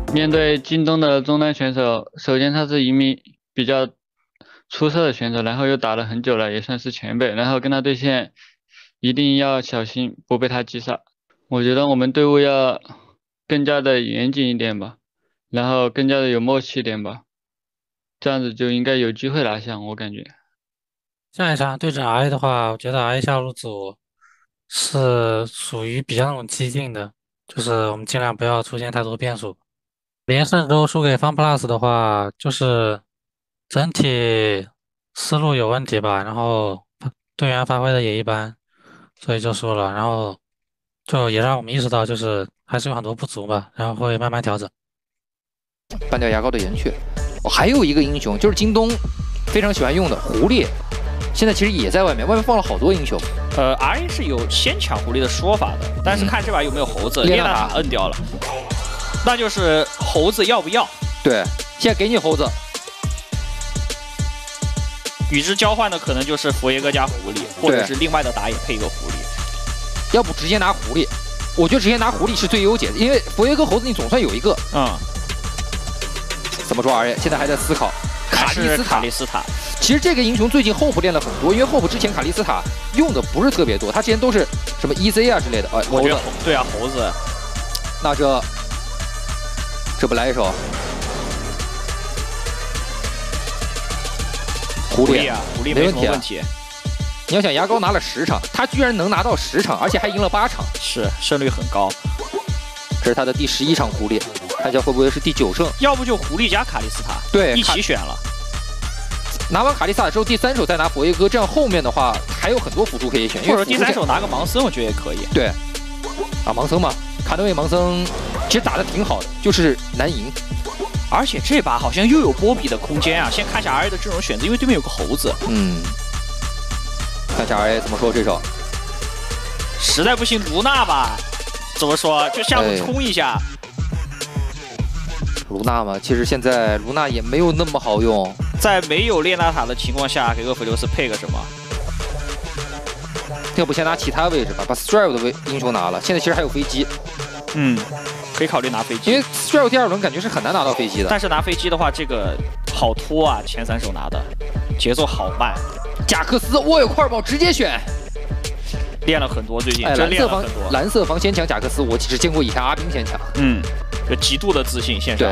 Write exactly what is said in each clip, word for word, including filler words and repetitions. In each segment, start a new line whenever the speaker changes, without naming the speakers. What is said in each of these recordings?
面对京东的中单选手，首先他是一名比较出色的选手，然后又打了很久了，也算是前辈，然后跟他对线一定要小心不被他击杀。我觉得我们队伍要更加的严谨一点吧，然后更加的有默契一点吧，这样子就应该有机会拿下，我感觉。
下一场对阵 I 的话，我觉得 I 下路组是属于比较那种激进的，就是我们尽量不要出现太多变数。连胜之后输给 FunPlus 的话，就是整体思路有问题吧，然后队员发挥的也一般，所以就输了。然后就也让我们意识到，就是还是有很多不足吧，然后会慢慢调整。
半掉牙膏的岩雀，哦，还有一个英雄就是京东非常喜欢用的狐狸，现在其实也在外面，外面放了好多英雄。
呃 ，R A 是有先抢狐狸的说法的，但是看这把有没有猴子，列娜塔摁掉了，那就是猴子要不要？
对，现在给你猴子。
与之交换的可能就是佛爷哥加狐狸，或者是另外的打野配一个狐狸，
要不直接拿狐狸，我觉得直接拿狐狸是最优解的，因为佛爷哥猴子你总算有一个。
嗯。
怎么说 ？R A 现在还在思考。
卡利斯塔，卡利斯塔。
其实这个英雄最近 Hope 练了很多，因为 Hope 之前卡利斯塔用的不是特别多，他之前都是什么 E Z 啊之类的。哎，
我觉得对啊，猴子。
那这这不来一手？狐狸
啊，狐狸没什么问题。
你要想牙膏拿了十场，他居然能拿到十场，而且还赢了八场，
是胜率很高。
这是他的第十一场狐狸，看一下会不会是第九胜？
要不就狐狸加卡利斯塔，
对，
一起选了。
拿完卡利斯塔之后，第三手再拿佛爷哥，这样后面的话还有很多辅助可以选。
或者第三手拿个盲僧，我觉得也可以。
对，啊，盲僧嘛，卡德维盲僧其实打的挺好的，就是难赢。
而且这把好像又有波比的空间啊！先看一下 R A 的阵容选择，因为对面有个猴子。
嗯，看一下 R A 怎么说这手。
实在不行卢娜吧，怎么说就下路冲一下。
卢娜嘛，其实现在卢娜也没有那么好用。
在没有列娜塔的情况下，给厄弗留斯配个什么？
要不先拿其他位置吧，把 Strive 的位英雄拿了。现在其实还有飞机。
嗯。可以考虑拿飞机，
因为 Strive 第二轮感觉是很难拿到飞机的。
但是拿飞机的话，这个好拖啊，前三手拿的节奏好慢。
贾克斯，我有块宝直接选，
练了很多，最近
哎，
真练了
很多。蓝色防先抢贾克斯，我只见过以前阿兵先抢。
嗯，有极度的自信线上。
对，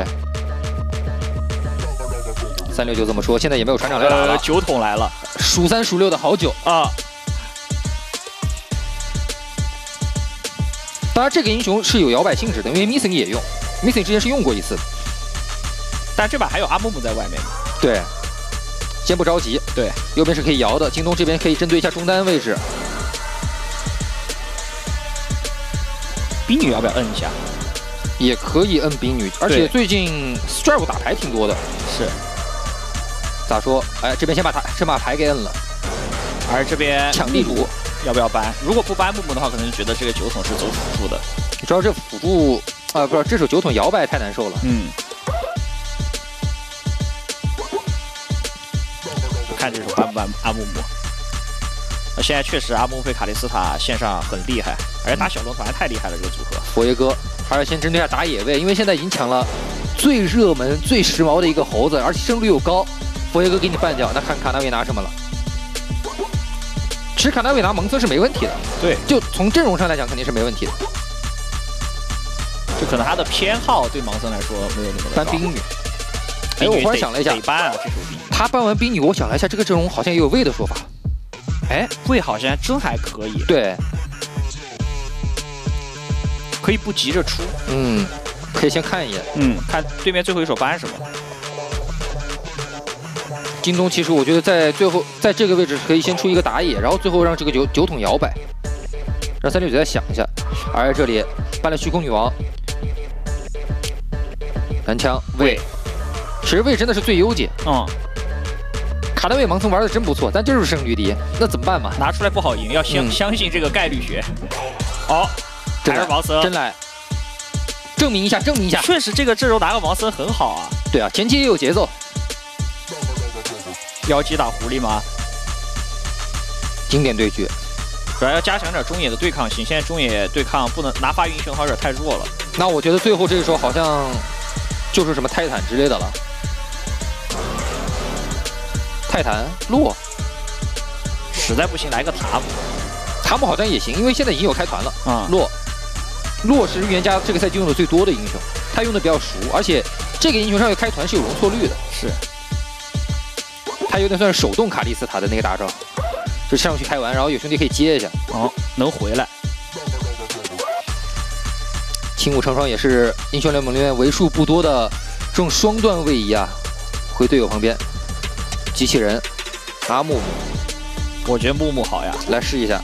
三六就这么说，现在也没有船长来打了。
呃，九桶来了，
数三数六的好久
啊。
当然，这个英雄是有摇摆性质的，因为 Missing 也用 ，Missing 之前是用过一次，
但这把还有阿木木在外面。
对，先不着急。
对，
右边是可以摇的，京东这边可以针对一下中单位置。
冰女要不要摁一下？
也可以摁冰女，而且最近 Strive 打牌挺多的。
是。
咋说？哎，这边先把他先把牌给摁了，
而这边
抢地主。
要不要搬？如果不搬木木的话，可能就觉得这个九桶是走辅助的。
主要这辅助啊，不知道这手九桶摇摆太难受了。
嗯。看这手搬不搬阿木木？现在确实阿木木配卡利斯塔线上很厉害，而且打小龙团太厉害了这个组合。
佛爷哥还是先针对一下打野位，因为现在已经抢了最热门、最时髦的一个猴子，而且胜率又高。佛爷哥给你半掉，那看卡纳维拿什么了？其实卡纳维拿蒙森是没问题的，
对，
就从阵容上来讲肯定是没问题的，
就可能他的偏好对盲僧来说没有那么高。
搬冰女，哎，我忽然想了一下，
得搬啊，这手冰女。
他搬完冰女，我想了一下，这个阵容好像也有魏的说法，
哎，魏好像真还可以，
对，
可以不急着出，
嗯，可以先看一眼，
嗯，看对面最后一手搬什么。
京东其实我觉得在最后在这个位置可以先出一个打野，然后最后让这个九九桶摇摆，让三六九再想一下。而这里搬了虚空女王，蓝枪魏，其实魏真的是最优解。
嗯，
卡纳维盲僧玩的真不错，但就是胜率低，那怎么办嘛？
拿出来不好赢，要相、嗯、相信这个概率学。哦，还是盲僧，
真来，证明一下，证明一下。
确实这个阵容拿个盲僧很好啊。
对啊，前期也有节奏。
妖姬打狐狸吗？
经典对决，
主要要加强点中野的对抗性。现在中野对抗不能拿发育英雄好者太弱了。
那我觉得最后这一手好像就是什么泰坦之类的了。泰坦洛，
实在不行来个塔姆，
塔姆好像也行，因为现在已经有开团了。
啊、嗯，
洛，洛是预言家这个赛季用的最多的英雄，他用的比较熟，而且这个英雄上去开团是有容错率的。
是，
他有点算是手动卡莉斯塔的那个大招，就上去开完，然后有兄弟可以接一下。
哦，能回来。
轻舞成双也是英雄联盟里面为数不多的这种双段位移啊，回队友旁边。机器人，阿木木，
我觉得木木好呀，
来试一下。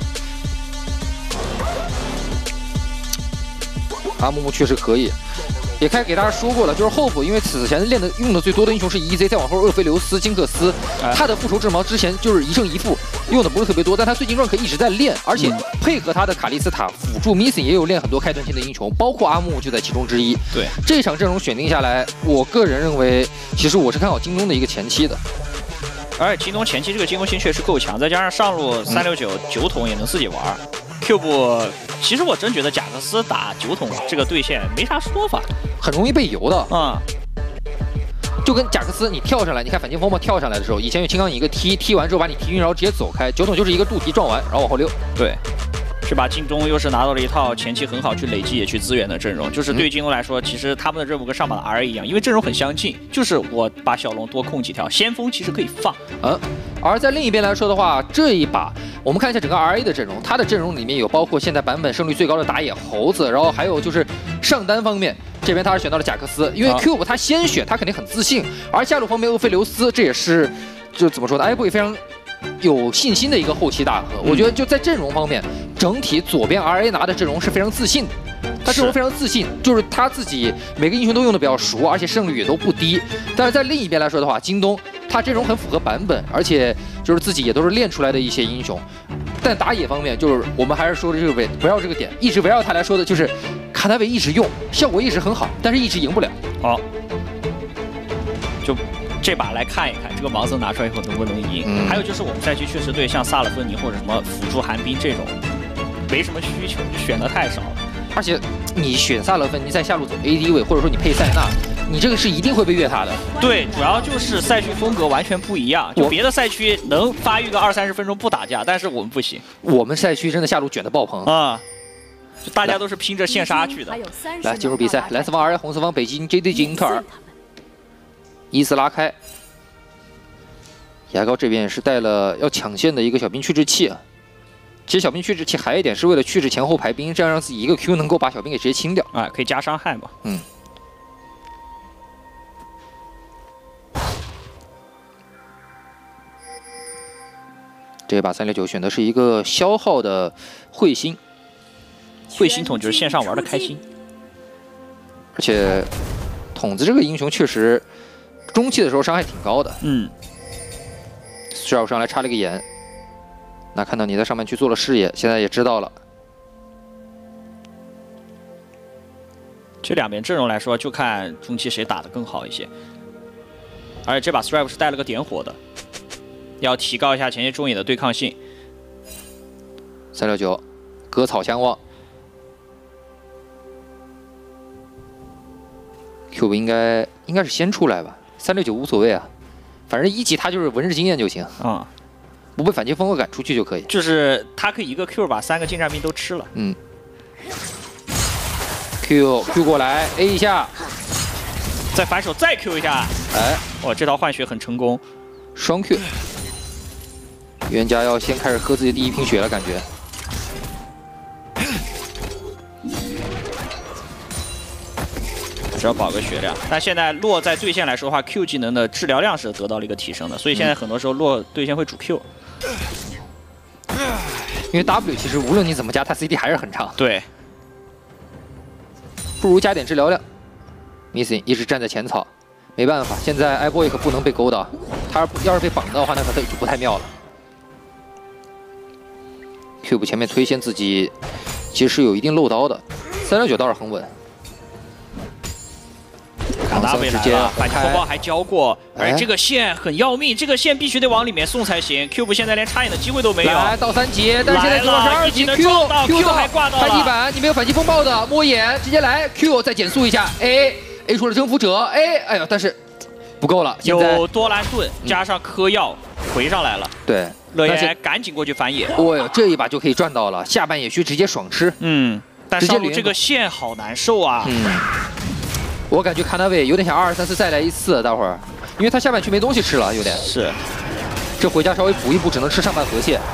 阿木木确实可以，也开给大家说过了，就是 Hope， 因为此前练的用的最多的英雄是 E Z， 再往后厄菲琉斯、金克斯，他的复仇之矛之前就是一胜一负，用的不是特别多，但他最近 rank 一直在练，而且配合他的卡莉斯塔辅助 Missing 也有练很多开端性的英雄，包括阿木就在其中之一。
对，
这场阵容选定下来，我个人认为，其实我是看好京东的一个前期的。
而且京东前期这个进攻性确实够强，再加上上路三六九九桶也能自己玩。Q 部，其实我真觉得贾克斯打九桶这个对线没啥说法，
很容易被游的
啊、
嗯。就跟贾克斯你跳上来，你看反击风暴跳上来的时候，以前有金刚影一个踢，踢完之后把你踢晕，然后直接走开。九桶就是一个助踢撞完，然后往后溜。
对。是吧？京东又是拿到了一套前期很好去累积也去资源的阵容，就是对于京东来说，其实他们的任务跟上榜的 R A 一样，因为阵容很相近，就是我把小龙多控几条，先锋其实可以放。
嗯，而在另一边来说的话，这一把我们看一下整个 R A 的阵容，它的阵容里面有包括现在版本胜率最高的打野猴子，然后还有就是上单方面，这边他是选到了贾克斯，因为 Cube 他先选，他肯定很自信，而下路方面厄菲琉斯，这也是就怎么说呢 ，i 布也非常有信心的一个后期大核。我觉得就在阵容方面，整体左边 R A 拿的阵容是非常自信的，他阵容非常自信，就是他自己每个英雄都用的比较熟，而且胜率也都不低。但是在另一边来说的话，京东他阵容很符合版本，而且就是自己也都是练出来的一些英雄。但打野方面，就是我们还是说的这个围围绕这个点，一直围绕他来说的，就是卡纳维一直用，效果一直很好，但是一直赢不了。
好，就。这把来看一看，这个盲僧拿出来以后能不能赢？嗯、还有就是我们赛区确实对像萨勒芬尼或者什么辅助寒冰这种没什么需求，就选的太少了。
而且你选萨勒芬尼在下路走 A D 位，或者说你配塞纳，你这个是一定会被越塔的。
对，主要就是赛区风格完全不一样。就别的赛区能发育个二三十分钟不打架，但是我们不行。
我们赛区真的下路卷的爆棚
啊！就大家都是拼着现杀去的。
来进入比赛，蓝四方 R A， 红四方北京 J D G 英特尔。依次拉开，牙膏这边也是带了要抢线的一个小兵去制器啊。其实小兵去制器还有一点是为了去制前后排兵，这样让自己一个 Q 能够把小兵给直接清掉。
哎，可以加伤害嘛。
嗯。这把三六九选的是一个消耗的彗星，
彗星桶就是线上玩的开心，
而且筒子这个英雄确实。中期的时候伤害挺高的，
嗯，
需要上来插了个眼，那看到你在上面去做了视野，现在也知道了。
这两边阵容来说，就看中期谁打得更好一些。而且这把 Strive 是带了个点火的，要提高一下前期中野的对抗性。
三六九，割草相望 ，Q 应该应该是先出来吧。三六九无所谓啊，反正一级他就是文日经验就行啊、
嗯，
不被反击风格赶出去就可以。
就是他可以一个 Q 把三个近战兵都吃了。
嗯 ，Q Q 过来 A 一下，
再反手再 Q 一下，
哎，
哇，这套换血很成功，
双 Q。预言家要先开始喝自己的第一瓶血了，感觉。
只要保个血量，但现在洛在对线来说的话 ，Q 技能的治疗量是得到了一个提升的，所以现在很多时候洛对线会主 Q，、
嗯、因为 W 其实无论你怎么加，它 C D 还是很长。
对，
不如加点治疗量。Missing 一直站在前草，没办法，现在 iBoy 可不能被勾到，他要是被绑的话，那可就不太妙了。Cube 前面推线自己其实是有一定漏刀的，三六九倒是很稳。
卡纳维来了，反击风暴还交过，
哎、
而这个线很要命，这个线必须得往里面送才行。Cube 现在连插眼的机会都没有。
来到三级，但是现在主要是二级 Q Q
还挂到了
拍地板，你没有反击风暴的，摸眼直接来 Q 再减速一下 A A 出了征服者，哎，哎呦，但是不够了，现在
有多兰盾加上嗑药回上来了。
对，
乐
但是
言赶紧过去反野。
哦呦，这一把就可以赚到了，下半野区直接爽吃。
嗯，但
直接连
上路这个线好难受啊。
嗯，我感觉卡纳维有点想二二三四再来一次，待会儿，因为他下半区没东西吃了，有点。
是，
这回家稍微补一补，只能吃上半河蟹。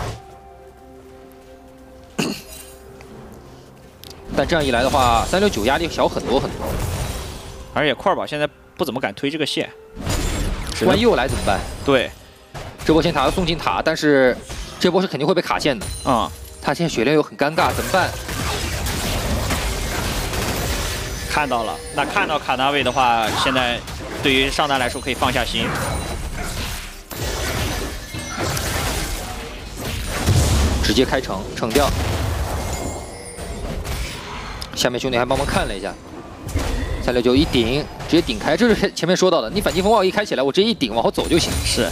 但这样一来的话，三六九压力小很多很多。
而且块宝现在不怎么敢推这个线，
万一又来怎么办？
对，
这波先塔要送进塔，但是这波是肯定会被卡线的。
啊、嗯，
他现在血量又很尴尬，怎么办？
看到了，那看到卡纳维的话，现在对于上单来说可以放下心。
直接开城，城掉。下面兄弟还帮忙看了一下，三六九一顶，直接顶开，这是前面说到的，你反击风暴一开起来，我直接一顶往后走就行。
是。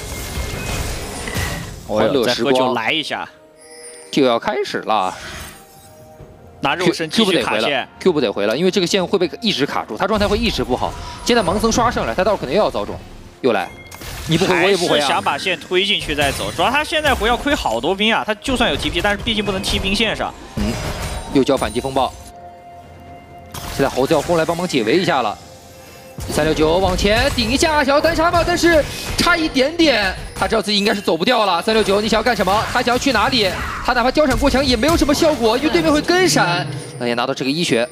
欢乐时光，
就来一下，
就要开始了。
拿肉身继续卡线
，Q 不得回了，因为这个线会被一直卡住，他状态会一直不好。现在盲僧刷上来，他到时候可能又要遭中，又来，你不回我也不回啊。
想把线推进去再走，主要他现在回要亏好多兵啊，他就算有 T P， 但是毕竟不能踢兵线上。
嗯，又交反击风暴。现在猴子要过来帮忙解围一下了，三六九往前顶一下，想要单杀吗？但是差一点点，他知道自己应该是走不掉了。三六九，你想要干什么？他想要去哪里？他哪怕交闪过墙也没有什么效果，因为对面会跟闪。那也拿到这个一血，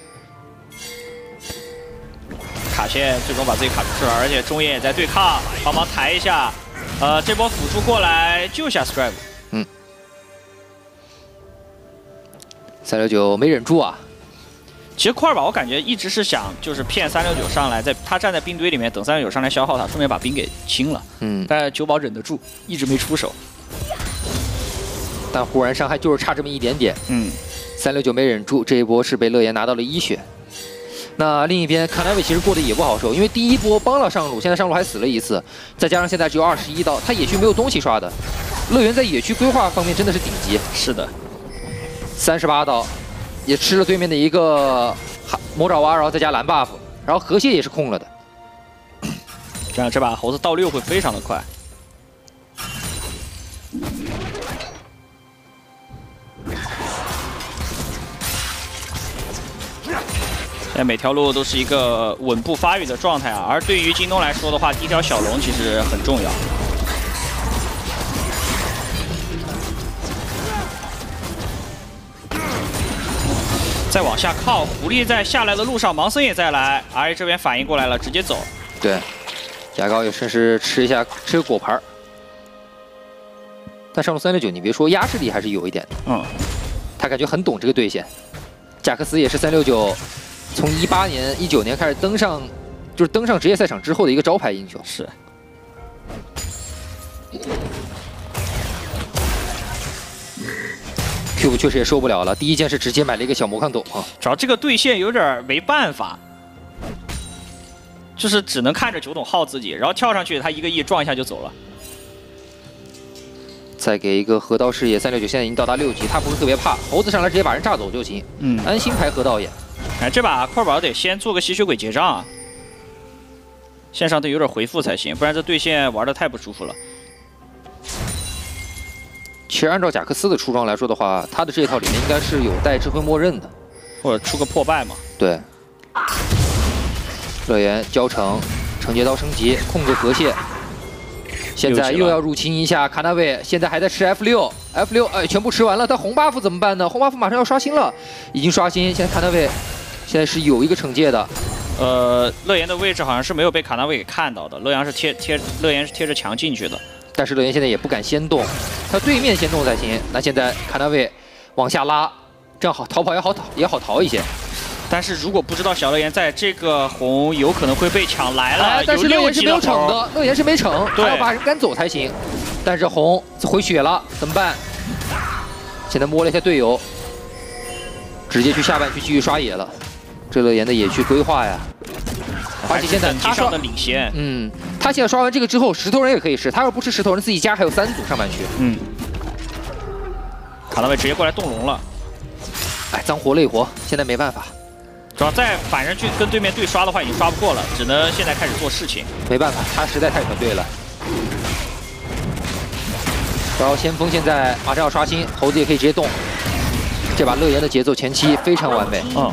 卡线最终把自己卡住了，而且中野也在对抗，帮忙抬一下。呃，这波辅助过来救一下 Strive。
嗯，三六九没忍住啊。
其实块宝我感觉一直是想就是骗三六九上来，在他站在兵堆里面等三六九上来消耗他，顺便把兵给清了。
嗯，
但是九宝忍得住，一直没出手。
但忽然伤害就是差这么一点点。
嗯，
三六九没忍住，这一波是被乐言拿到了一血。那另一边卡纳维其实过得也不好受，因为第一波帮了上路，现在上路还死了一次，再加上现在只有二十一刀，他野区没有东西刷的。乐园在野区规划方面真的是顶级。
是的，
三十八刀。也吃了对面的一个魔爪蛙，然后再加蓝 buff， 然后河蟹也是空了的。
这样这把猴子到六会非常的快。现在每条路都是一个稳步发育的状态啊，而对于京东来说的话，第一条小龙其实很重要。再往下靠，狐狸在下来的路上，盲僧也在来 ，R A 这边反应过来了，直接走。
对，牙膏也顺势吃一下，吃个果盘。但上路三六九，你别说压制力还是有一点的。
嗯，
他感觉很懂这个对线。贾克斯也是三六九从一八年、一九年开始登上，就是登上职业赛场之后的一个招牌英雄。
是。
Q 确实也受不了了，第一件事直接买了一个小魔抗斗啊！
主要这个对线有点没办法，就是只能看着九董耗自己，然后跳上去他一个 E 撞一下就走了。
再给一个河道视野，三六九现在已经到达六级，他不是特别怕，猴子上来直接把人炸走就行，
嗯，
安心排河道眼。
哎，这把块宝得先做个吸血鬼结账啊，线上得有点回复才行，不然这对线玩的太不舒服了。
其实按照贾克斯的出装来说的话，他的这一套里面应该是有带智慧默认的，
或者出个破败嘛。
对。乐园交城，惩戒刀升级，控制河蟹。现在又要入侵一下卡纳维，现在还在吃 F 六 ，F 六哎，全部吃完了，但红 buff 怎么办呢？红 buff 马上要刷新了，已经刷新。现在卡纳维现在是有一个惩戒的。
呃，乐言的位置好像是没有被卡纳维给看到的，乐言是贴贴，乐言是贴着墙进去的。
但是乐言现在也不敢先动，他对面先动才行。那现在卡纳维往下拉，这样好逃跑也好逃也好逃一些。
但是如果不知道小乐言在这个红有可能会被抢来了，
哎、但是乐言是没有惩的，乐言是没惩，
对，
还要把人赶走才行。但是红回血了，怎么办？现在摸了一下队友，直接去下半区继续刷野了。这乐言的野区规划呀，而且现在他刷
的领先，
嗯，他现在刷完这个之后，石头人也可以吃，他要不吃石头人，自己家还有三组上半区。
嗯，卡纳维直接过来动龙了。
哎，脏活累活，现在没办法。
主要再反正去跟对面对刷的话，已经刷不过了，只能现在开始做事情。
没办法，他实在太团队了。然后先锋现在马上要刷新，猴子也可以直接动。这把乐言的节奏前期非常完美。
嗯。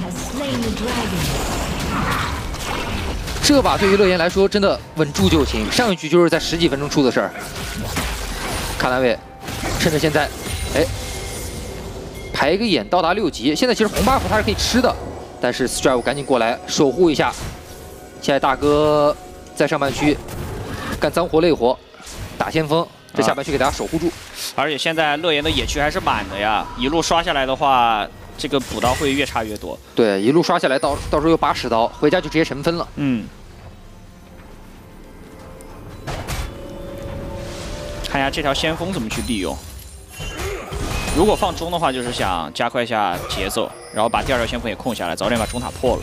这把对于乐言来说真的稳住就行，上一局就是在十几分钟出的事儿。卡纳维趁着现在，哎，排一个眼到达六级，现在其实红 buff 他是可以吃的，但是 Strive 赶紧过来守护一下。现在大哥在上半区干脏活累活，打先锋，这下半区给大家守护住。
而且现在乐言的野区还是满的呀，一路刷下来的话，这个补刀会越差越多。
对，一路刷下来，到到时候有八十刀，回家就直接成分了。
嗯。看一下这条先锋怎么去利用。如果放中的话，就是想加快一下节奏，然后把第二条先锋也控下来，早点把中塔破了。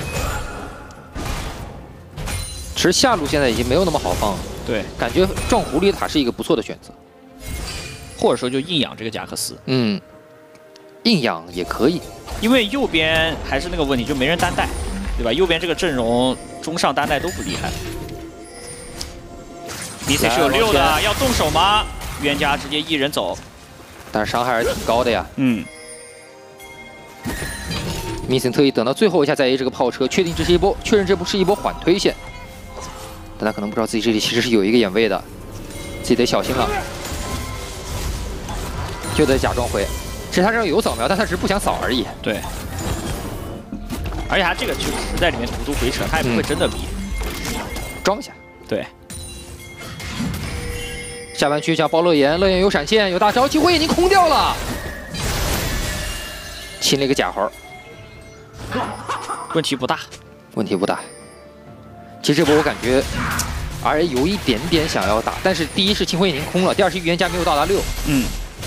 其实下路现在已经没有那么好放了，
对，
感觉撞狐狸塔是一个不错的选择，
或者说就硬养这个贾克斯。
嗯，硬养也可以，
因为右边还是那个问题，就没人单带，对吧？右边这个阵容中上单带都不厉害。B C 是有六的，要动手吗？预言家直接一人走，
但是伤害还是挺高的呀。
嗯。
Missing 特意等到最后一下再 A 这个炮车，确定这是一波，确认这不是一波缓推线。但他可能不知道自己这里其实是有一个眼位的，自己得小心了。就得假装回，其实他这儿有扫描，但他只是不想扫而已。
对。而且他这个就是在里面毒毒回撤，他也不会真的逼，
嗯、装一下。
对。
下半区想包乐言，乐言有闪现，有大招，激活眼睛空掉了，清了一个假猴，
问题不大，
问题不大。其实这波我感觉 R A 有一点点想要打，但是第一是清辉眼睛空了，第二是预言家没有到达六。嗯。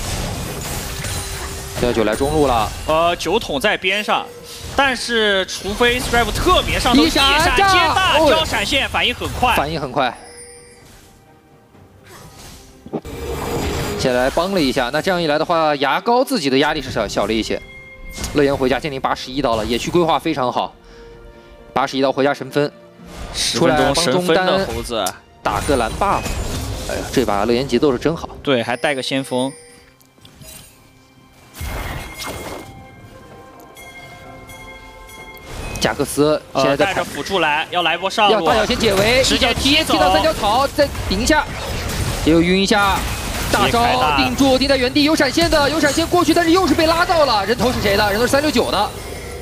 现在就来中路了。
呃，酒桶在边上，但是除非 Strive 特别上头，一闪接大招闪现，反应很快，
反应很快。先来帮了一下，那这样一来的话，牙膏自己的压力是小小了一些。乐言回家，建宁八十一刀了，野区规划非常好，八十一刀回家神分，出来帮中单
猴子
打个蓝 buff。哎呀，这把乐言节奏是真好。
对，还带个先锋。
贾克斯现在
带着辅助来，要来波上路，
要大脚先解围，
直接
踢踢到三角草，再顶一下，又晕一下。大招定住，定在原地，有闪现的，有闪现过去，但是又是被拉到了。人头是谁的？人头是三六九的。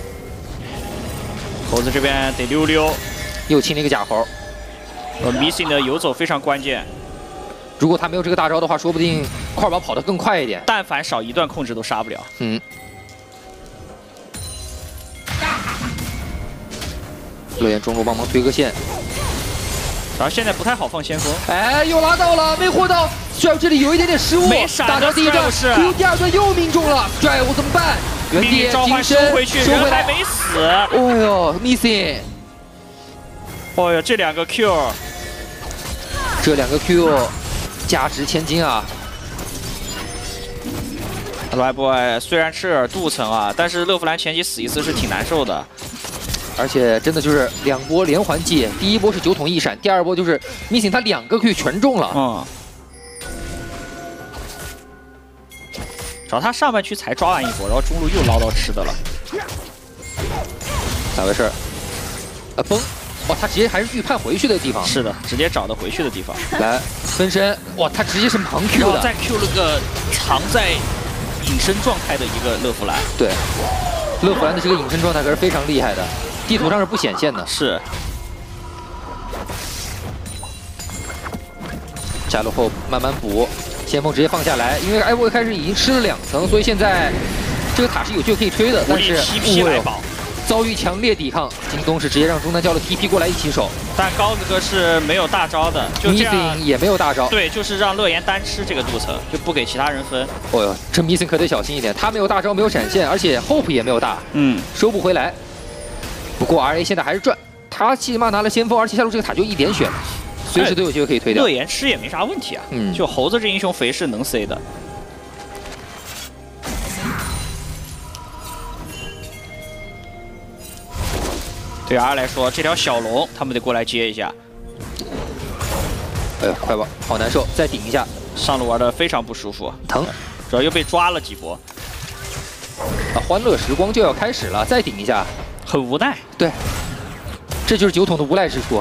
猴子这边得溜溜，
又清了一个假猴。
呃 ，Missing 的游走非常关键。
如果他没有这个大招的话，说不定块宝跑得更快一点。
但凡少一段控制都杀不了。
嗯。乐言中路帮忙推个线。
然后现在不太好放先锋。
哎，又拉到了，没活到。Strive 这里有一点点失误，
没闪
打到第一段，Q 第二段又命中了 ，Strive 怎么办？原地金身
收回去，
收回来
没死。
哦呦 ，Missing！
哦呦，这两个 Q，
这两个 Q 价值千金啊
！Live Boy 虽然吃点镀层啊，但是乐芙兰前期死一次是挺难受的。
而且真的就是两波连环技，第一波是九桶一闪，第二波就是 Missing 他两个 Q 全中了。
嗯。主要他上半区才抓完一波，然后中路又捞到吃的了。
咋回事？啊崩！哇，他直接还是预判回去的地方。
是的，直接找到回去的地方。
来分身，哇，他直接是盲 Q 的，
再 Q 了个藏在隐身状态的一个乐芙兰。
对，乐芙兰的这个隐身状态可是非常厉害的，地图上是不显现的。
是。
下路后慢慢补。先锋直接放下来，因为艾沃一开始已经吃了两层，所以现在这个塔是有机会可以推的，但是
误会
遭遇强烈抵抗，京东是直接让中单叫了 T P 过来一起守，
但高子哥是没有大招的，就这样
也没有大招，
对，就是让乐言单吃这个镀层，就不给其他人分。
哦呦，这 Missing 可得小心一点，他没有大招，没有闪现，而且 Hope 也没有大，
嗯，
收不回来。不过 R A 现在还是赚，他起码拿了先锋，而且下路这个塔就一点血。随时都有机会可以推掉。
乐言吃也没啥问题啊，嗯，就猴子这英雄肥是能 C 的。 对 R 来说，这条小龙他们得过来接一下。
哎呦，快吧，好难受，再顶一下。
上路玩的非常不舒服，
疼，
主要又被抓了几波。
啊，欢乐时光就要开始了，再顶一下，
很无奈。
对，这就是酒桶的无赖之处。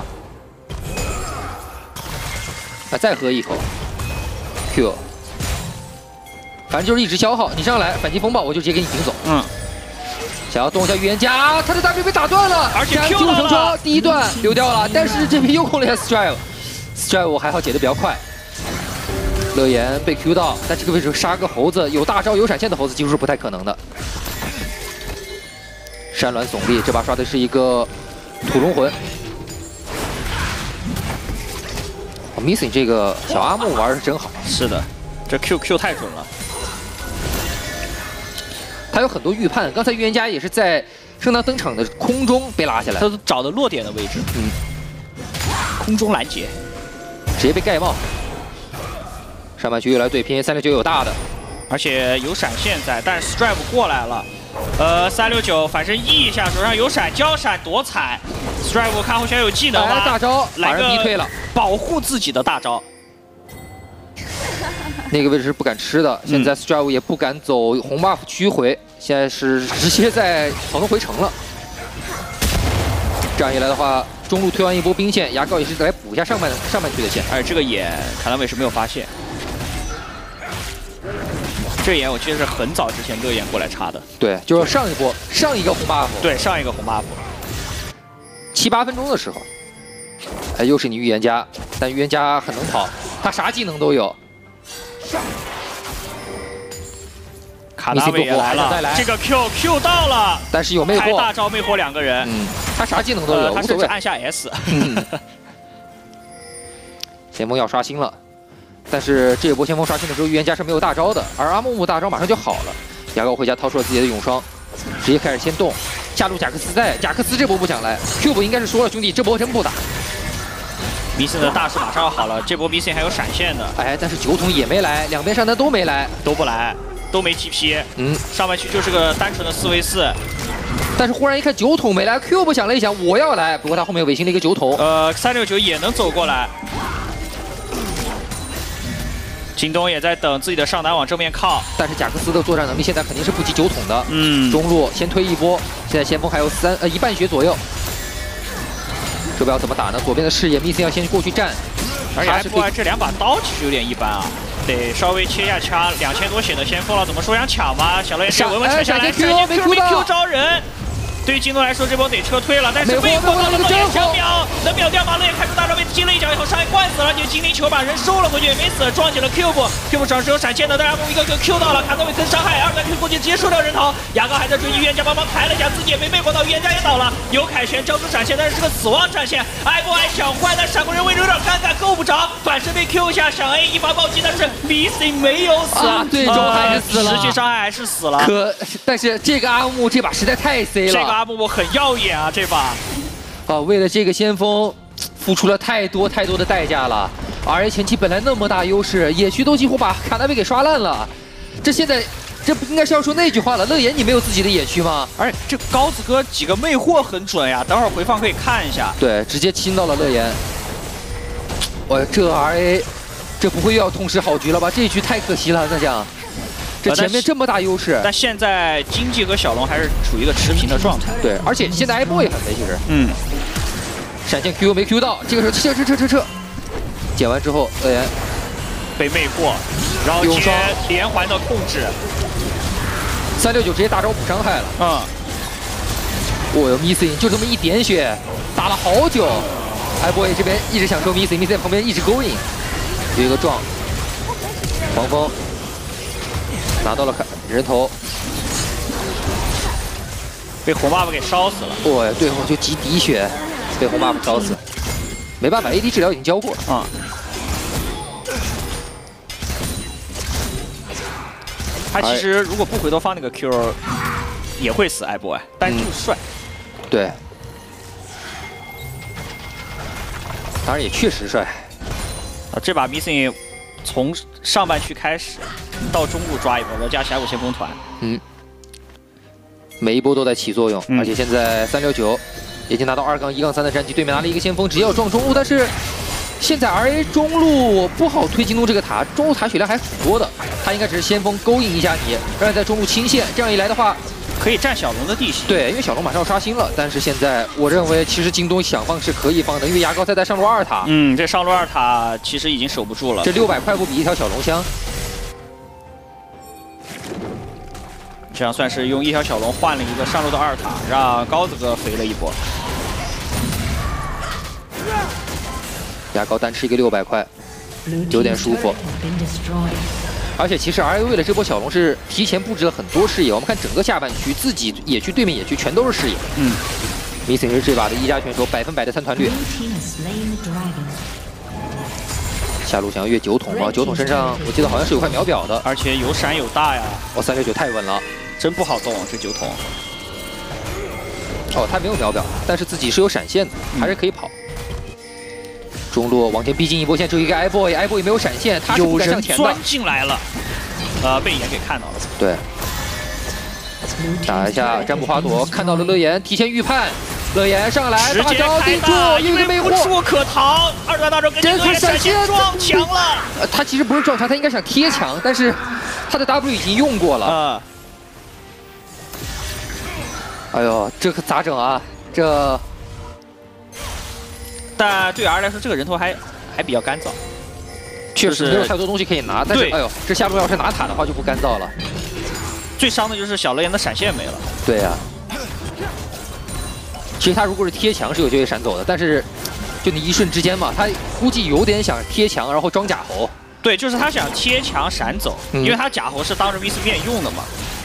啊，再喝一口 ，Q， 反正就是一直消耗，你上来反击风暴，我就直接给你顶走。
嗯。
想要动一下预言家，他的 W 被打断了，
而且
Q 成冲，第一段溜掉了，但是这边又控了一下 Strive，Strive 还好解得比较快。乐言被 Q 到，但这个位置杀个猴子，有大招有闪现的猴子几乎是不太可能的。山峦耸立，这把刷的是一个土龙魂。哦 Missing 这个小阿木玩的是真好。
是的，这 Q Q 太准了。
他有很多预判，刚才预言家也是在圣诞登场的空中被拉下来，
他都找的落点的位置，嗯，空中拦截，
直接被盖帽。上半区又来对拼，三六九有大的，
而且有闪现在，但是 Strive 过来了，呃，三六九反身 E 一下，手上有闪，交闪躲踩 ，Strive 看后续有技能吗？
大招
来
个逼退了，
保护自己的大招。
那个位置是不敢吃的，现在 Strive 也不敢走红 buff 驱回，现在是直接在草丛回城了。这样一来的话，中路推完一波兵线，牙膏也是来补一下上半上半区的线。
而且这个眼卡纳维是没有发现，这眼我记得是很早之前乐眼过来插的。
对，就是上一波上一个红 buff。
对，上一个红 buff，
七八分钟的时候，哎，又是你预言家，但预言家很能跑，他啥技能都有。
卡纳维也来了，这个 Q Q 到了，
但是有魅惑，
开大招魅惑两个人，
嗯，他啥技能都有，
呃、他甚至按下 S。
先锋要刷新了，但是这一波先锋刷新的时候，预言家是没有大招的，而阿木木大招马上就好了。牙膏回家掏出了自己的永霜，直接开始先动，下路贾克斯在，贾克斯这波不想来 ，Q 不应该是说了兄弟，这波真不打。
迷森的大势马上要好了，这波迷森还有闪现的，
哎，但是酒桶也没来，两边上单都没来，
都不来，都没 T P， 嗯，上半区就是个单纯的四 v 四，
但是忽然一看酒桶没来 ，Q 不想了一想，我要来，不过他后面有尾行的一个酒桶，
呃，三六九也能走过来，京东也在等自己的上单往正面靠，
但是贾克斯的作战能力现在肯定是不及酒桶的，
嗯，
中路先推一波，现在先锋还有三呃一半血左右。 这边要怎么打呢？左边的视野 ，Missing 要先过去站，
而且 F I 这两把刀其实有点一般啊，得稍微切一下枪。两千多血的先锋了，怎么说想抢吗？小乐也是稳稳抢下来，闪现 Q 没 Q 招人。对于京东来说，这波得撤退了，但是被迫到了乐眼想秒，能秒掉吗？乐眼开出大招被击了一脚以后，上来灌死了，就精灵球把人收了回去，也没死，撞起了 Cube，Cube 上是有闪现的，但是阿木一个个 Q 到了，卡德维森伤害，二段 Q 过去直接收掉人头，牙膏还在追击预言家帮忙抬了一下，自己也没魅惑到，预言家也倒了，有凯旋交出闪现，但是是个死亡闪现，艾波还想坏，但闪过人位置有点尴尬，够不着，反身被 Q 一下，想 A 一发暴击，但是 Missing 没有死，
啊、最终还是死了，
实际伤害还是死了，
可但是这个阿木这把实在太 C 了，
这个阿木很耀眼啊，这把。
啊，为了这个先锋，付出了太多太多的代价了。R A 前期本来那么大优势，野区都几乎把卡纳维给刷烂了。这现在，这不应该是要说那句话了？乐言，你没有自己的野区吗？
而且这高子哥几个魅惑很准呀，等会儿回放可以看一下。
对，直接亲到了乐言。我这 R A， 这不会又要痛失好局了吧？这一局太可惜了，那这样。 这前面这么大优势，
但现在经济和小龙还是处于一个持平的状态。
对，而且现在艾波也很肥，其实。
嗯。
闪现 Q 没 Q 到，这个时候撤撤撤撤撤。捡完之后，乐言
被魅惑，然后接连环的控制。
三六九直接大招补伤害了。嗯。哦哟 ，Missing 就这么一点血，打了好久。艾波也这边一直想收 Missing，Missing 在旁边一直勾引，有一个撞，黄蜂。 拿到了人头，
被红 buff 给烧死了。
对，最后就集滴血，被红 buff 烧死。没办法 ，A D 治疗已经交过了啊。
他其实如果不回头放那个 Q， 也会死艾波哎，但就帅。
对，当然也确实帅。
啊，这把 Missing 从上半区开始。 到中路抓一波，再加峡谷先锋团，
嗯，每一波都在起作用，嗯、而且现在三六九已经拿到二杠一杠三的战绩，对面拿了一个先锋，直接要撞中路，但是现在 R A 中路不好推京东这个塔，中路塔血量还挺多的，他应该只是先锋勾引一下你，让你在中路清线，这样一来的话。
可以占小龙的地形，
对，因为小龙马上要刷新了，但是现在我认为其实京东想放是可以放的，因为牙膏在带上路二塔，
嗯，这上路二塔其实已经守不住了，
这六百块不比一条小龙香，
这样算是用一条小龙换了一个上路的二塔，让高子哥肥了一波。
牙膏单吃一个六百块，有点舒服。 而且其实 R A 为了这波小龙是提前布置了很多视野，我们看整个下半区，自己野区、对面野区全都是视野。
嗯
，Missing 是这把的一家选手，百分百的三团略。下路想要越九桶吗？九桶身上我记得好像是有块秒表的，
而且有闪有大呀。
哦，三六九太稳了，
真不好动这九桶。
哦，他没有秒表，但是自己是有闪现的，还是可以跑。 中路往前逼近一波，现在只有一个 i boy，i boy 没有闪现，他是不敢向前的。
有人钻进来了，呃，被眼给看到了。
对，打一下占卜花朵，看到了乐言，提前预判，乐言上来，
直接开
定住，一个魅惑，
无处可逃。二段大招跟乐言闪现撞墙了。
呃，他其实不是撞墙，他应该想贴墙，但是他的 W 已经用过了。
啊、
呃。哎呦，这可咋整啊？这。
但对 R 来说，这个人头还还比较干燥，
确实没有太多东西可以拿。但是，哎呦，这下路要是拿塔的话就不干燥了。
最伤的就是小乐言的闪现没了。
对呀、啊，其实他如果是贴墙是有机会闪走的，但是就你一瞬之间嘛，他估计有点想贴墙，然后装假猴。
对，就是他想贴墙闪走，嗯、因为他假猴是当着 V 四面用的嘛，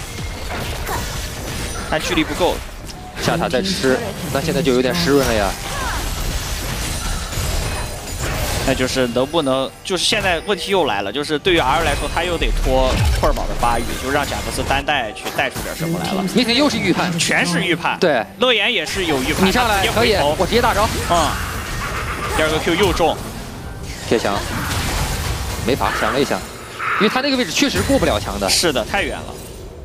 但距离不够。
下塔再吃，那现在就有点湿润了呀。
那就是能不能，就是现在问题又来了，就是对于 R 来说，他又得拖库尔宝的发育，就让贾克斯单带去带出点什么来了。
你肯定又是预判，
全是预判。
对，
乐言也是有预判。
你上来可以，我直接大招。
嗯，第二个 Q 又中，
贴墙，没法想了一下，因为他那个位置确实过不了墙的。
是的，太远了。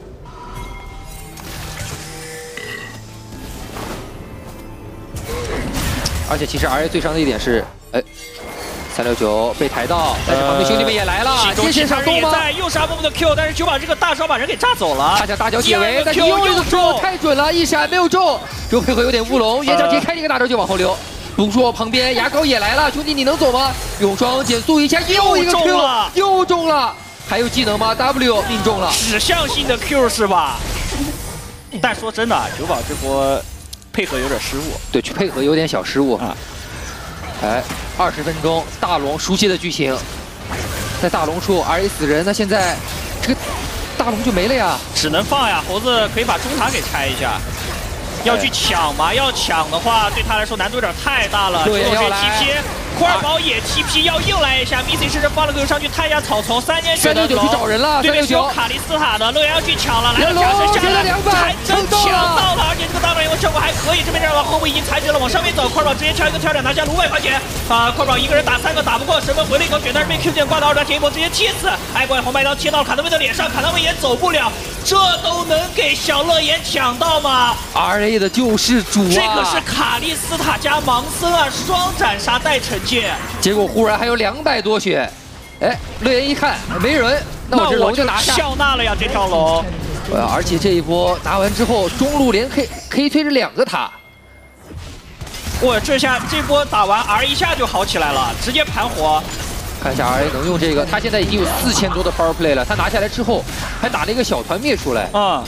而且其实 R A 最伤的一点是，哎，三六九被抬到，但是旁边兄弟们也来了，接线上攻吗？
又是阿木木的 Q， 但是九把这个大招把人给炸走了。
他想大脚解围，但是又一个 Q 太准了，一闪没有中，这个配合有点乌龙。元宵节开一个大招就往后溜，不说旁边牙膏也来了，兄弟你能走吗？用双减速一下，又一个 Q， 又中了，还有技能吗 ？W 命中了，
指向性的 Q 是吧？但说真的，九宝这波。 配合有点失误，
对，去配合有点小失误啊。哎，二十分钟，大龙熟悉的剧情，在大龙处 R A 死人，那现在这个大龙就没了呀，
只能放呀。猴子可以把中塔给拆一下，要去抢嘛？要抢的话，对他来说难度有点太大了。
对，要来。
库尔宝也 T P 要硬来一下 ，Missy 甚至放了个上去探一下草丛，三年血的
龙，去找人了，
对面是有卡莉斯塔的，乐言要去抢了，来了加身下来，还真抢到了，而且这个大招效果还可以，这边这往后部已经踩着了，往上面走，库尔宝直接跳一个跳斩拿下了五百块钱，啊，库尔宝一个人打三个打不过，神门回了一口血，但是被 Q 键挂到二段铁一波直接贴死，爱怪红白刀贴到卡特威的脸上，卡特威也走不了，这都能给小乐言抢到吗
？R A 的救世主啊！
这个是卡莉斯塔加盲僧啊，双斩杀带惩戒，
结果。 忽然还有两百多血，哎，乐言一看没人，那我这龙就拿下。
笑纳了呀，这条龙。
呃，而且这一波拿完之后，中路连可以可以推着两个塔。
哇，这下这波打完 R 一下就好起来了，直接盘活。
看一下 R A 能用这个，他现在已经有四千多的 power play 了，他拿下来之后还打了一个小团灭出来。
嗯。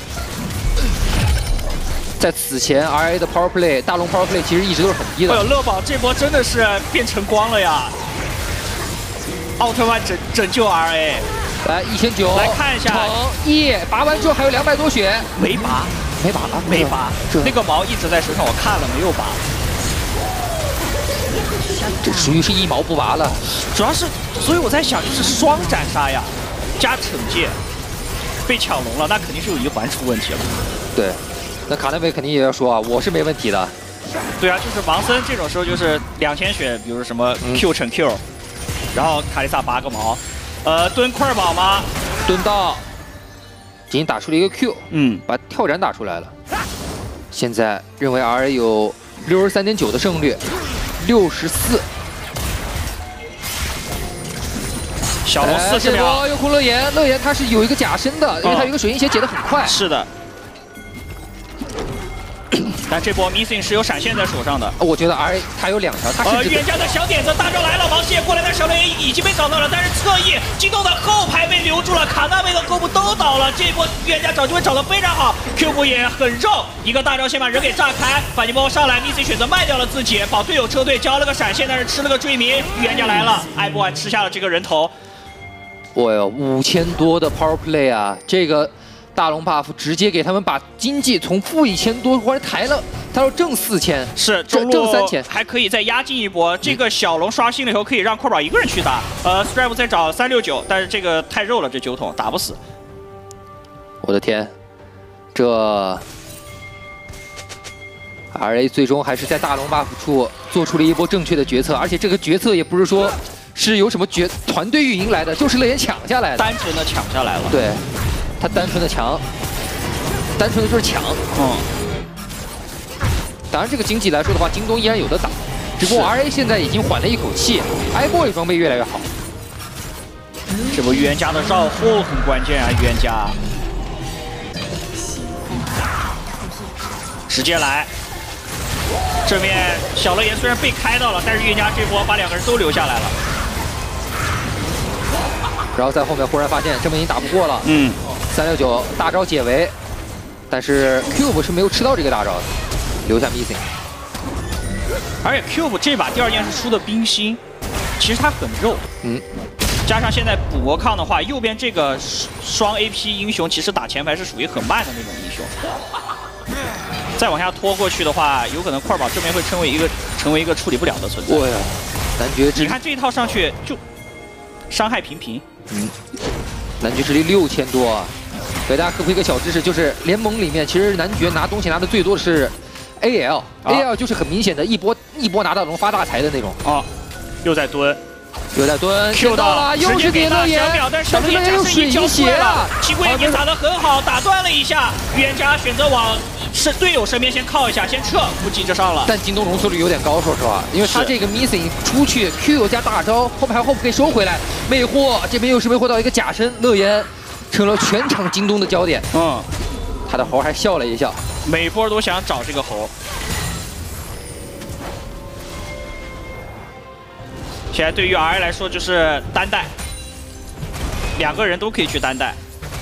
在此前 R A 的 power play， 大龙 power play 其实一直都是很低的。
哎呦，乐宝这波真的是变成光了呀！奥特曼拯拯救 R A，
来一千九，
来看一下，
一拔完之后还有两百多血，
没拔，
没拔了，
没拔，那个毛一直在身上，我看了没有拔，
这属于是一毛不拔了。
主要是，所以我在想，就是双斩杀呀，加惩戒，被抢龙了，那肯定是有一环出问题了。
对。 那卡纳维肯定也要说啊，我是没问题的。
对啊，就是盲僧这种时候就是两千血，比如什么 Q 乘 Q，、嗯、然后卡丽萨拔个毛，呃，蹲库尔宝吗？
蹲到，已经打出了一个 Q，
嗯，
把跳斩打出来了。现在认为 R A 有六十三点九的胜率，六十四。
小龙四十秒，
又空乐言，乐言他是有一个假身的，因为他有一个水晶鞋解得很快。
是的。 但这波 missing 是有闪现在手上的，
我觉得 R A 他有两条，他
呃，冤家的小点子大招来了，王师爷过来，但小雷已经被找到了，但是侧翼京东的后排被留住了，卡纳维的勾布都倒了，这一波冤家找机会找得非常好 ，Q 步也很肉，一个大招先把人给炸开，反击波上来 ，missing 选择卖掉了自己，保队友车队交了个闪现，但是吃了个追名，冤家来了，艾波还吃下了这个人头，
哇哟，五千多的 power play 啊，这个。 大龙 buff 直接给他们把经济从负一千多忽然抬了，抬到正四千，
是
正正三千，
还可以再压进一波。这个小龙刷新了以后，可以让快宝一个人去打。呃 ，Strive 再找三六九，但是这个太肉了，这九筒打不死。
我的天，这 R A 最终还是在大龙 buff 处做出了一波正确的决策，而且这个决策也不是说是由什么决团队运营来的，就是乐言抢下来的，
单纯的抢下来了。
对。 他单纯的强，单纯的就是强。
嗯。
当然，这个经济来说的话，京东依然有的打，只不过 R A 现在已经缓了一口气 ，iBoy 装备越来越好。
这波冤家的绕后很关键啊，冤家。直接来，这面小乐言虽然被开到了，但是冤家这波把两个人都留下来了。
然后在后面忽然发现这边已经打不过了。
嗯。
三六九大招解围，但是 Cube 是没有吃到这个大招的，留下 missing。
而且 Cube 这把第二件是出的冰心，其实他很肉，
嗯，
加上现在补魔抗的话，右边这个双 A P 英雄其实打前排是属于很慢的那种英雄，再往下拖过去的话，有可能块宝这边会成为一个成为一个处理不了的存在。
哇呀，男爵之，
你看这一套上去就伤害平平，
嗯，男爵之力六千多啊。 给大家科普一个小知识，就是联盟里面其实男爵拿东西拿的最多的是 A L，A L 就是很明显的一波一波拿大龙发大财的那种。
啊，又在蹲，
又在蹲
，Q 到了，
又是给乐言，
但是乐言又水晶鞋了，七龟也打得很好，打断了一下，冤家选择往是队友身边先靠一下，先撤，不急着上了。
但京东容错率有点高，说实话，因为他这个 missing 出去 Q 加大招，后面还有后可以收回来，魅惑这边又是魅惑到一个假身，乐言。 成了全场京东的焦点。
嗯，
他的猴还笑了一笑，
每波都想找这个猴。现在对于 R A 来说就是单带，两个人都可以去单带。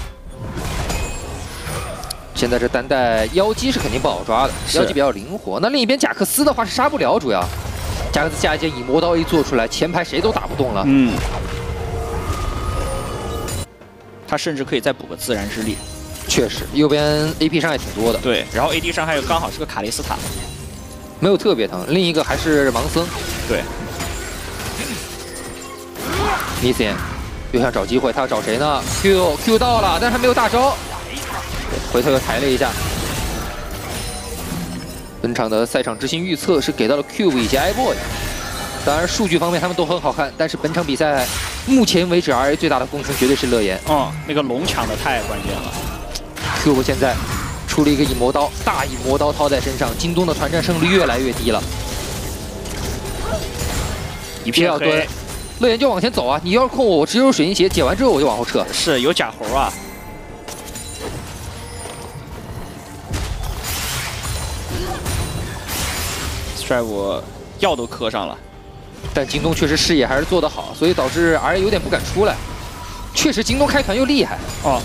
现在这单带妖姬是肯定不好抓的，妖姬比较灵活。那另一边贾克斯的话是杀不了，主要贾克斯下一件以魔刀一做出来，前排谁都打不动了。
嗯。 他甚至可以再补个自然之力，
确实，右边 A P 伤害挺多的。
对，然后 A D 伤害又刚好是个卡莉斯塔，
没有特别疼。另一个还是盲僧。
对
，missing 又想找机会，他要找谁呢 ？Q Q 到了，但是还没有大招，回头又抬了一下。本场的赛场之星预测是给到了 Cube 以及 iBoy。 当然，数据方面他们都很好看，但是本场比赛目前为止 R A 最大的功臣绝对是乐言。
嗯，那个龙抢的太关键了。
Cube 现在出了一个影魔刀，大影魔刀套在身上，京东的团战胜率越来越低了。
一片黑，
乐言就往前走啊！你要是控我，我只有水晶鞋，解完之后我就往后撤。
是有假猴啊。Strive 药都磕上了。
但京东确实视野还是做得好，所以导致 R A 有点不敢出来。确实，京东开团又厉害
哦。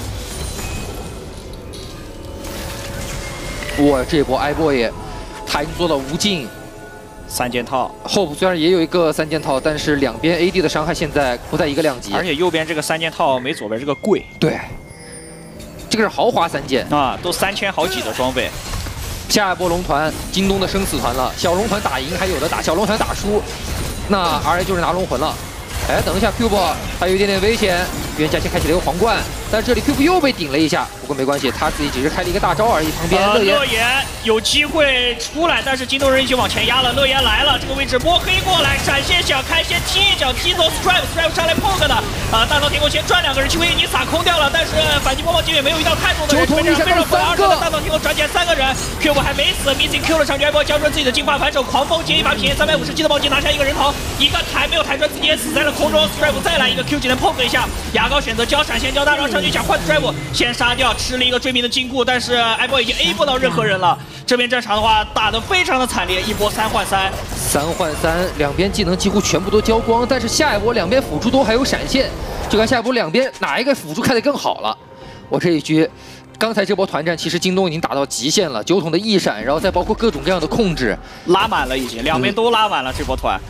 哇，这波 iBoy 他已经做到无尽
三件套。
Hope 虽然也有一个三件套，但是两边 A D 的伤害现在不在一个量级。
而且右边这个三件套没左边这个贵。
对，这个是豪华三件
啊，都三千好几的装备。
下一波龙团，京东的生死团了。小龙团打赢还有的打，小龙团打输。 那 R A 就是拿龙魂了，哎，等一下 ，Q 波还有一点点危险， 预言家先开启了一个皇冠，但这里 Q 又被顶了一下，不过没关系，他自己只是开了一个大招而已。旁边乐言，
乐言有机会出来，但是京东人已经往前压了。乐言来了，这个位置摸黑过来，闪现想开，先踢一脚踢走 Stripe，Stripe 上来 poke 的，啊，大招天空先赚两个人，去为你撒空掉了，但是反击波波金也没有遇到太多的人，非常非常三个，大招天空转起来三个人 ，Q 还没死 ，Missing Q 了上去，艾波交出自己的净化反手，狂风接一发平，三百五十击的暴击拿下一个人头，一个抬没有抬出来，自己也死在了空中 ，Stripe 再来一个 Q 技能 poke 一下，牙膏选择交闪现交大招上去想换 Stripe， 先杀掉，吃了一个追命的禁锢，但是艾波已经 A 不到任何人了。这边战场的话打得非常的惨烈，一波三换三，
三换三，两边技能几乎全部都交光，但是下一波两边辅助都还有闪现，就看下一波两边哪一个辅助开得更好了。我这一局，刚才这波团战其实京东已经打到极限了，九筒的一闪，然后再包括各种各样的控制，
拉满了已经，两边都拉满了、嗯、这波团。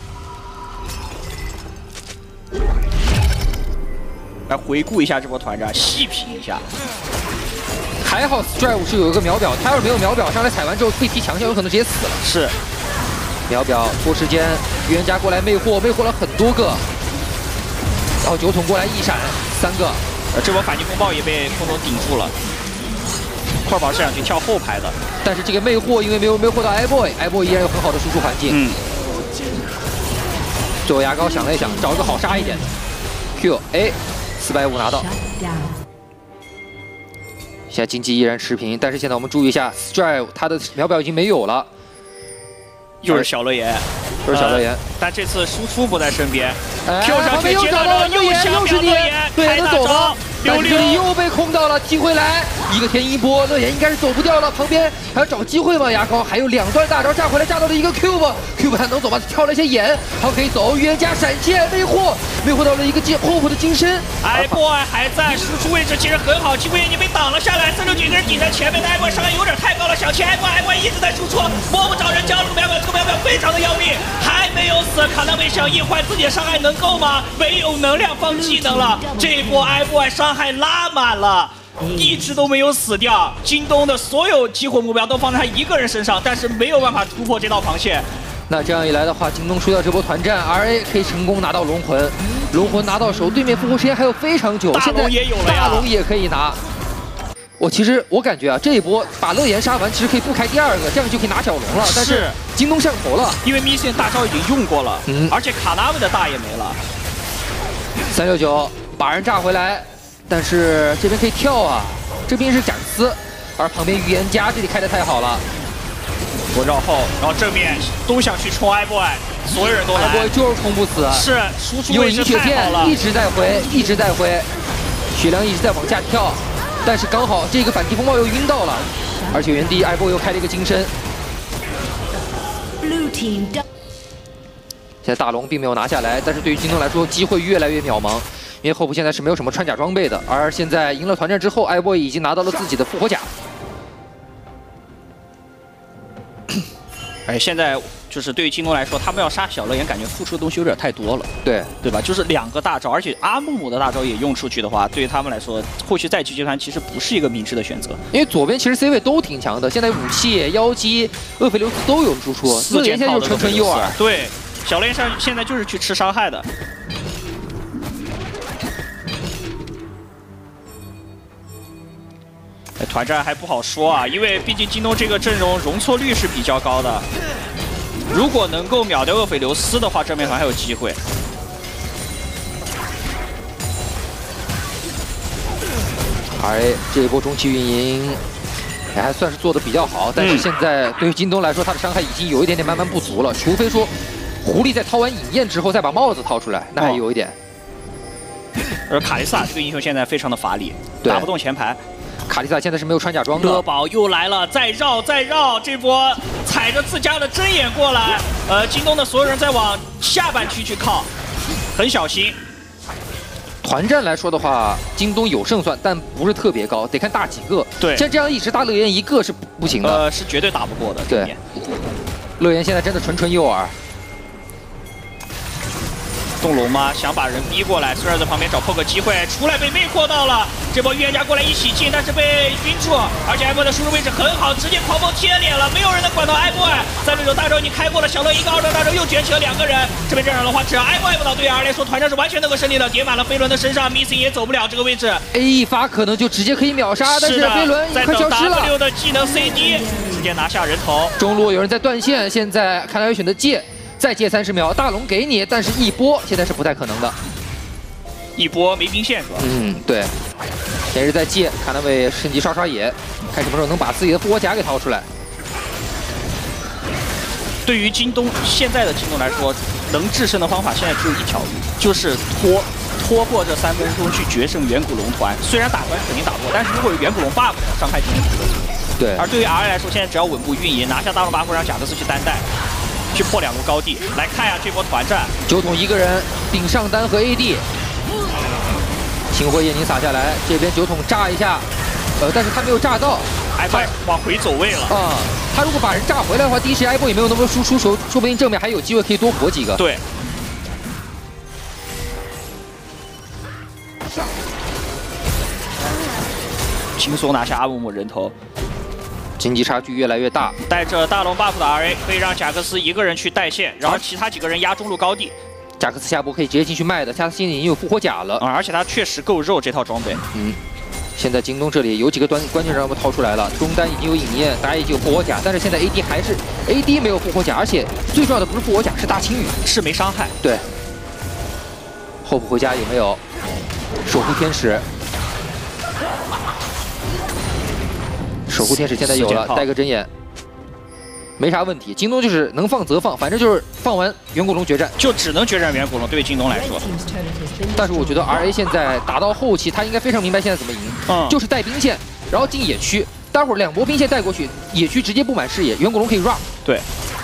来回顾一下这波团战，细品一下。
还好 Strive 是有一个秒表，他要是没有秒表，上来踩完之后被踢强项，有可能直接死了。
是，
秒表拖时间，预言家过来魅惑，魅惑了很多个，然后九筒过来一闪，三个。
呃，这波反击风暴也被空洞顶住了。块宝是想去跳后排的，
但是这个魅惑因为没有魅惑到 iBoy，iBoy 依然有很好的输出环境。
嗯。
最后牙膏想了一想，找一个好杀一点的 Q A， 四百五拿到。现在经济依然持平，但是现在我们注意一下 ，Strive 他的秒表已经没有了，
又是小乐言，
又是小乐言、呃，
但这次输出不在身边。
哎、
Q 上去接到了，又下秒乐言，
对，能走吗？但是这里
溜
又被控到了，踢回来，一个天一波，乐言应该是走不掉了，旁边还要找机会吗？牙膏还有两段大招炸回来，炸到了一个 Cube，Cube 他能走吗？跳了一些眼，好可以走，预言家闪现魅惑，魅惑到了一个金 Hope 的金身。
iBoy 还在输出位置其实很好，机会已经被挡了下来，三六九一个人顶在前面的 iBoy 伤害有点太高了，小切 iBoy，iBoy 一直在输出，摸不着人，交了个秒表，这个秒表非常的要命，还没有死，卡纳维想一换自己的伤害能够吗？没有能量放技能了，这一波 iBoy 伤害拉满了，一直都没有死掉。京东的所有激活目标都放在他一个人身上，但是没有办法突破这道防线。
那这样一来的话，京东输掉这波团战 ，R A 可以成功拿到龙魂，龙魂拿到手，对面复活时间还有非常久，
大龙也有了呀，
大龙也可以拿。我其实我感觉啊，这一波把乐言杀完，其实可以不开第二个，这样就可以拿小龙了。但是京东上头了，
因为咪线大招已经用过了，嗯，而且卡纳维的大也没了。
三六九把人炸回来。但是这边可以跳啊，这边是贾斯，而旁边预言家这里开得太好了。
我绕后，然后正面都想去冲 iBoy， 所有人都来
，iBoy 就是冲不死，
是输出位置太好了，
一直在回，一直在回，血量一直在往下跳，但是刚好这个反击风暴又晕到了，而且原地 iBoy 又开了一个金身。现在大龙并没有拿下来，但是对于京东来说，机会越来越渺茫。因为Hope现在是没有什么穿甲装备的，而现在赢了团战之后 ，iBoy 已经拿到了自己的复活甲。
哎，现在就是对于京东来说，他们要杀小乐言，感觉付出的东西有点太多了。
对，
对吧？就是两个大招，而且阿木姆的大招也用出去的话，对于他们来说，后续再去接团其实不是一个明智的选择。
因为左边其实 C 位都挺强的，现在武器、妖姬、厄斐琉斯都有输出，
四件
现在就纯纯诱饵。
对，小乐言上现在就是去吃伤害的。团战还不好说啊，因为毕竟京东这个阵容容错率是比较高的。如果能够秒掉厄斐琉斯的话，正面团还有机会。
而这一波中期运营也还算是做的比较好，但是现在对于京东来说，他的伤害已经有一点点慢慢不足了。除非说狐狸在掏完影焰之后再把帽子掏出来，那还有一点。
而卡丽萨这个英雄现在非常的乏力，打不动前排。
卡丽萨现在是没有穿甲装的。
勒宝又来了，再绕再绕，这波踩着自家的针眼过来，呃，京东的所有人在往下半区去靠，很小心。
团战来说的话，京东有胜算，但不是特别高，得看大几个。
对，
像这样一直大乐言一个是不行的，
呃，是绝对打不过的。对，
乐言现在真的纯纯诱饵。
动龙吗？想把人逼过来，虽然在旁边找破个机会，出来被魅惑到了。这波预言家过来一起进，但是被晕住，而且艾波的输入位置很好，直接狂风贴脸了，没有人能管到艾波。三六九大招已经开过了，小乐一个二段大招又卷起了两个人。这边这样的话，只要艾波艾不到，对于 R 来说团战是完全能够胜利的，叠满了飞轮的身上 ，Missing 也走不了这个位置。
A 一发可能就直接可以秒杀，但是飞轮快消失了。
W 的技能 C D 直接拿下人头。
中路有人在断线，现在看来会选择借。 再借三十秒，大龙给你，但是一波现在是不太可能的。
一波没兵线是吧？
嗯，对。也是在借，卡纳维升级刷刷野，看什么时候能把自己的复活甲给掏出来。
对于京东现在的京东来说，能制胜的方法现在只有一条路，就是拖拖过这三分钟去决胜远古龙团。虽然打关肯定打不过，但是如果有远古龙 buff， 伤害就能提得出。
对。
而对于 R 来说，现在只要稳步运营，拿下大龙 buff， 让贾克斯去单带。 去破两路高地，来看呀这波团战，
酒桶一个人顶上单和 A D， 星火眼睛撒下来，这边酒桶炸一下，呃，但是他没有炸到，
艾波往回走位了
啊、嗯，他如果把人炸回来的话，第一时间艾波也没有那么多输出手，说不定正面还有机会可以多活几个。
对。轻松拿下阿木木人头。
经济差距越来越大，
带着大龙 buff 的 R A 可以让贾克斯一个人去带线，然后其他几个人压中路高地。
贾克斯下波可以直接进去卖的，他现在已经有复活甲了，
啊、嗯，而且他确实够肉这套装备。
嗯，现在京东这里有几个关关键人物掏出来了，中单已经有影焰，大家已经有复活甲，但是现在 A D 还是 A D 没有复活甲，而且最重要的不是复活甲，是大青羽，
是没伤害。
对，后补回家有没有？守护天使。 守护天使现在有了，带个针眼，没啥问题。京东就是能放则放，反正就是放完远古龙决战，
就只能决战远古龙。对于京东来说，
但是我觉得 R A 现在打到后期，他应该非常明白现在怎么赢，嗯，就是带兵线，然后进野区，待会儿两波兵线带过去，野区直接布满视野，远古龙可以 run。
对。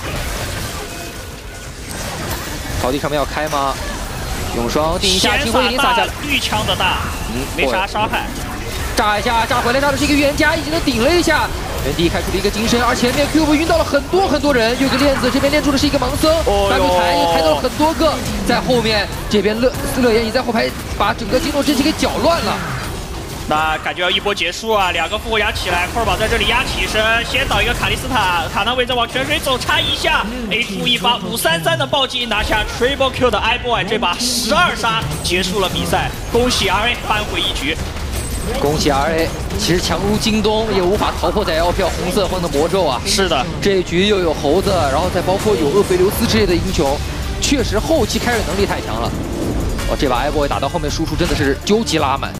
草地上面要开吗？永霜定一下，星火眼睛撒下来，
绿枪的大，嗯，没啥伤害。
炸一下，炸回来，炸的是一个预言家，已经能顶了一下。原地开出了一个金身，而前面 Q 晕到了很多很多人，有个链子，这边练出的是一个盲僧，大路抬也抬到了很多个，在后面这边乐斯乐言已在后排把整个京东阵型给搅乱了。
那感觉要一波结束啊！两个复活牙起来，库尔宝在这里压起身，先倒一个卡莉斯塔，卡纳维再往泉水走，插一下 ，A 出一发五三三的暴击拿下 Triple Q 的 iBoy， 这把十二杀结束了比赛，恭喜 R A 扳回一局。
恭喜 R A， 其实强如京东也无法逃破在 L P L 红色方的魔咒啊！
是的，
这一局又有猴子，然后再包括有厄斐琉斯之类的英雄，确实后期开瑞能力太强了。哦，这把 iBoy 打到后面输出真的是究极拉满。